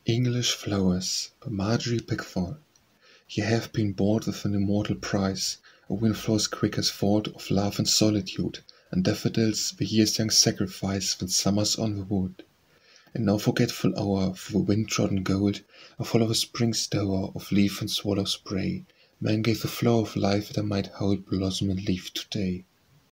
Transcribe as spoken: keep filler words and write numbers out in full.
English Flowers by Marjorie Pickthall. Ye have been bought with an immortal price, a windflowers quick as thought of love and solitude, and daffodils the year's young sacrifice when summer's on the wood. In no forgetful hour for the wind-trodden gold, a full of a spring's dower of leaf and swallow spray, man gave the flow of life that I might hold blossom and leaf today.